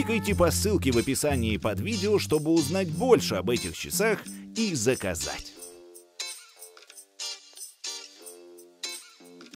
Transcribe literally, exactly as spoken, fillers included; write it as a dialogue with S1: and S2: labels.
S1: Кликайте по ссылке в описании под видео, чтобы узнать больше об этих часах и заказать.